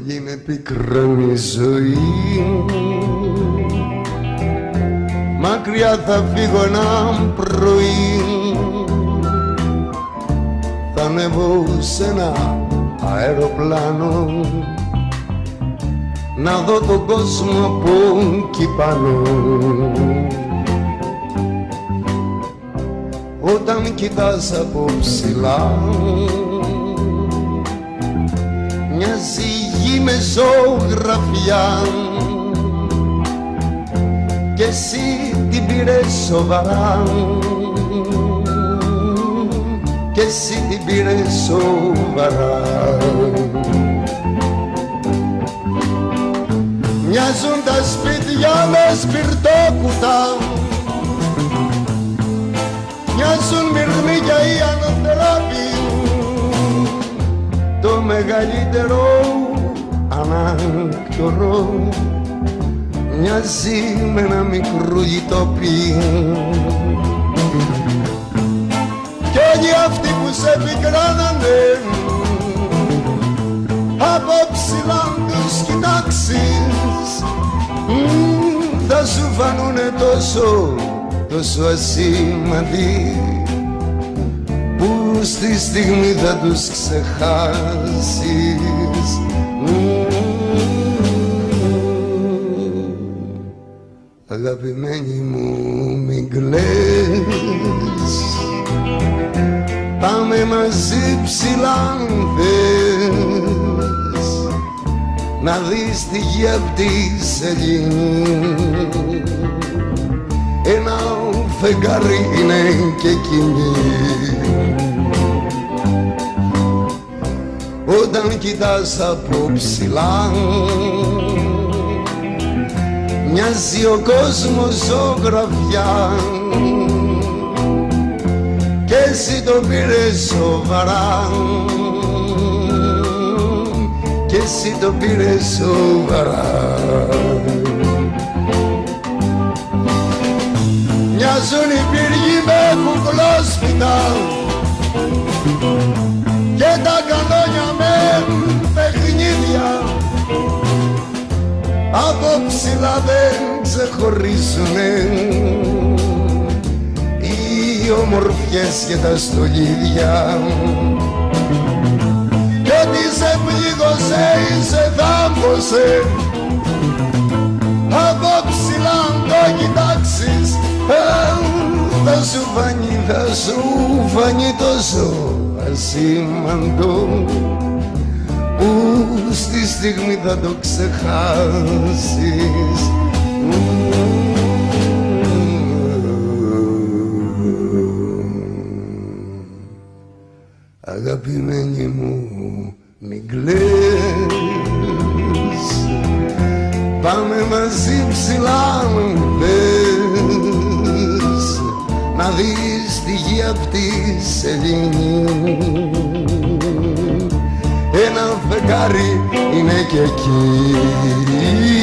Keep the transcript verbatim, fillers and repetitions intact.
Πολύ είναι πικρή ζωή, μακριά θα φύγω ένα πρωί, θα ανέβω σε ένα αεροπλάνο να δω τον κόσμο από εκεί πάνω. Όταν κοιτάς από ψηλά μοιάζει η γη με ζωγραφιά και εσύ την πήρες σοβαρά, και εσύ την πήρες σοβαρά. Μοιάζουν τα σπίτια με σπιρτόκουτα, μοιάζουν μυρμήγκια οι ανθρώποι, το μεγαλύτερο ανάκτορο μοιάζει με ένα μικρό γητόπι. Κι όλοι αυτοί που σε πικράνανε από ψηλά τους κοιτάξεις, θα σου φανούνε τόσο, τόσο ασήμαντοι που στη στιγμή θα τους ξεχάσεις. Αγαπημένη μου μην κλαις, πάμε μαζί ψηλά αν θες, να δεις τη γη απ' τη σελήνη. Ένα φεγγάρι είναι και εκείνη. Όταν κοιτάς από ψηλά μοιάζει ο κόσμος ζωγραφιά και εσύ το πήρες σοβαρά, και εσύ το πήρες σοβαρά. Μοιάζουν οι πύργοι με κουκλόσπιτα και τα κανόνια με παιχνίδια, από ψηλά δεν ξεχωρίζουνε οι ομορφιές και τα στολίδια. Κι ό,τι σε πλήγωσε ή σε θάμπωσε, από ψηλά αν το κοιτάξεις, θα σου φανεί, θα σου φανεί τόσο ασήμαντο που στη στιγμή θα το ξεχάσεις. Αγαπημένη μου μην κλαις, πάμε μαζί ψηλά αν θες, να δεις τη γη απ' τη σελήνη. Ένα φεγγάρι είναι και εκεί.